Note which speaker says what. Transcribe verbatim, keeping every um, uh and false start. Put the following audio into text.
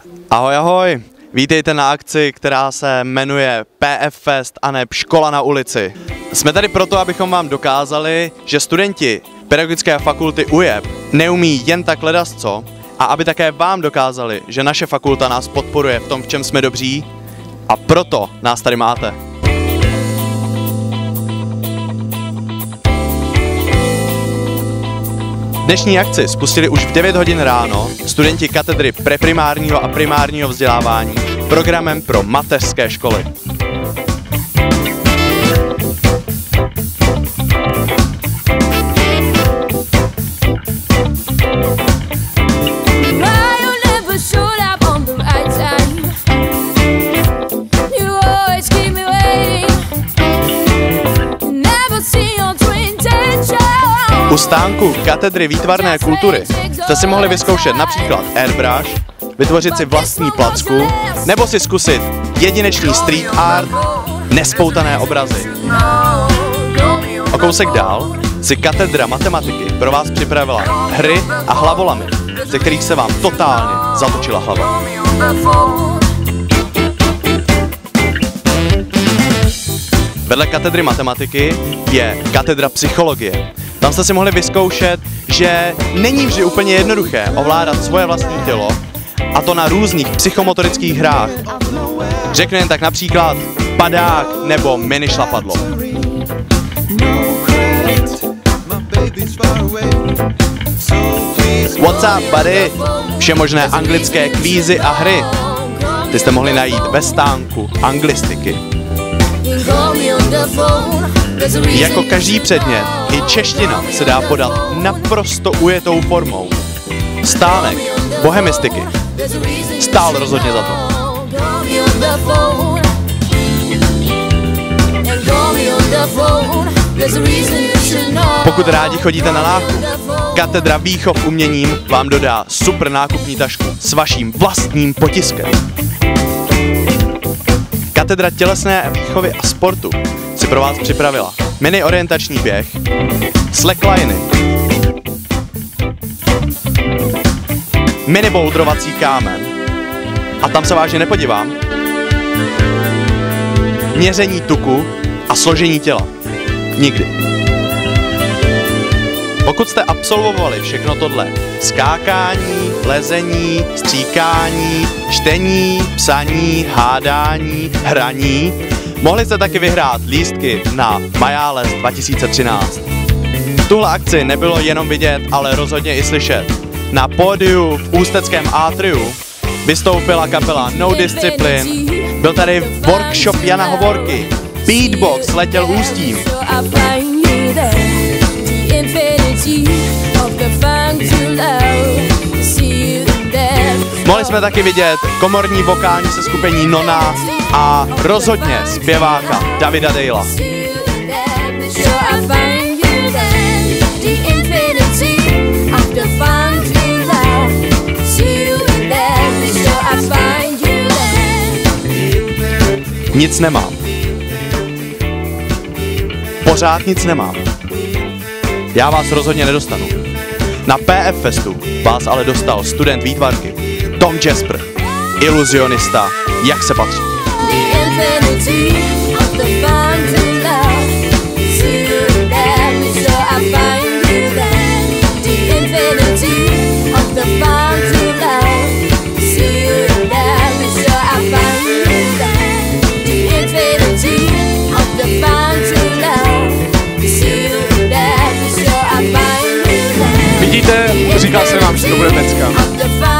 Speaker 1: Ahoj, ahoj! Vítejte na akci, která se jmenuje P F Fest aneb Škola na ulici. Jsme tady proto, abychom vám dokázali, že studenti Pedagogické fakulty U J E P neumí jen tak ledasco a aby také vám dokázali, že naše fakulta nás podporuje v tom, v čem jsme dobří, a proto nás tady máte. Dnešní akci spustili už v devět hodin ráno studenti katedry preprimárního a primárního vzdělávání programem pro mateřské školy. U stánku katedry výtvarné kultury jste si mohli vyzkoušet například airbrush, vytvořit si vlastní placku, nebo si zkusit jedinečný street art, nespoutané obrazy. O kousek dál si katedra matematiky pro vás připravila hry a hlavolamy, ze kterých se vám totálně zatočila hlava. Vedle katedry matematiky je katedra psychologie. Tam jste si mohli vyzkoušet, že není vždy úplně jednoduché ovládat svoje vlastní tělo, a to na různých psychomotorických hrách. Řeknu jen tak například padák nebo mini šlapadlo. What's up, buddy? Všemožné anglické kvízy a hry. Ty jste mohli najít ve stánku anglistiky. Jako každý předmět, i čeština se dá podat naprosto ujetou formou. Stánek bohemistiky stál rozhodně za to. Pokud rádi chodíte na nákup, katedra výchov uměním vám dodá super nákupní tašku s vaším vlastním potiskem. Katedra tělesné výchovy a sportu si pro vás připravila mini orientační běh, slackliny, mini bouldrovací kámen, a tam se vážně nepodívám, měření tuku a složení těla. Nikdy. Pokud jste absolvovali všechno tohle, skákání, lezení, stříkání, čtení, psaní, hádání, hraní, mohli jste taky vyhrát lístky na Majáles dva tisíce třináct. Tuhle akci nebylo jenom vidět, ale rozhodně i slyšet. Na pódiu v ústeckém Atriu vystoupila kapela No Discipline, byl tady workshop Jana Hovorky, beatbox letěl Ústím. Mohli jsme taky vidět komorní vokální seskupení Nona a rozhodně zpěváka Davida Dejla. Nic nemám. Pořád nic nemám. Já vás rozhodně nedostanu. Na P F Festu vás ale dostal student výtvarky Tom Jasper, iluzionista, jak se patří.
Speaker 2: Vidíte, říkal jsem vám, že to bude pecka.